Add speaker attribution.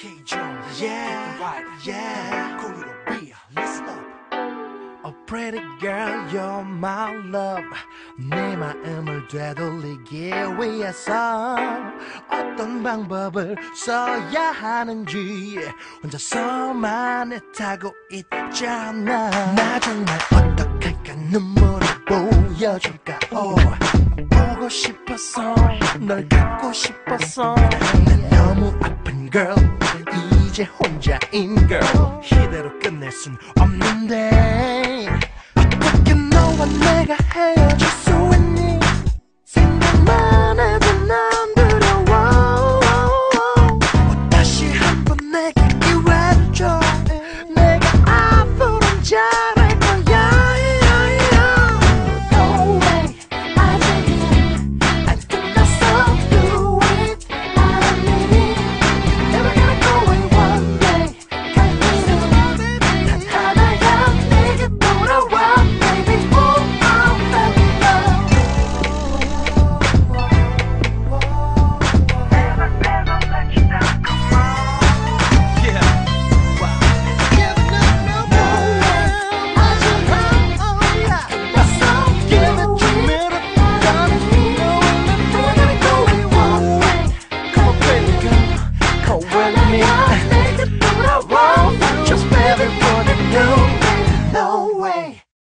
Speaker 1: K Jones, yeah, right, yeah. 공유로 be, listen up.
Speaker 2: Oh pretty girl, you're my love. 내 마음을 되돌리기 위해서 어떤 방법을 써야 하는지 혼자서만 애타고 있잖아. 나 정말 어떡할까 눈물을 보여줄까. 보고 싶었어 널 갖고 싶었어. 난 너무 아픈 girl 이제 혼자인 girl. 이대로 끝낼 순 없는데 어떻게 너와 내가 헤어질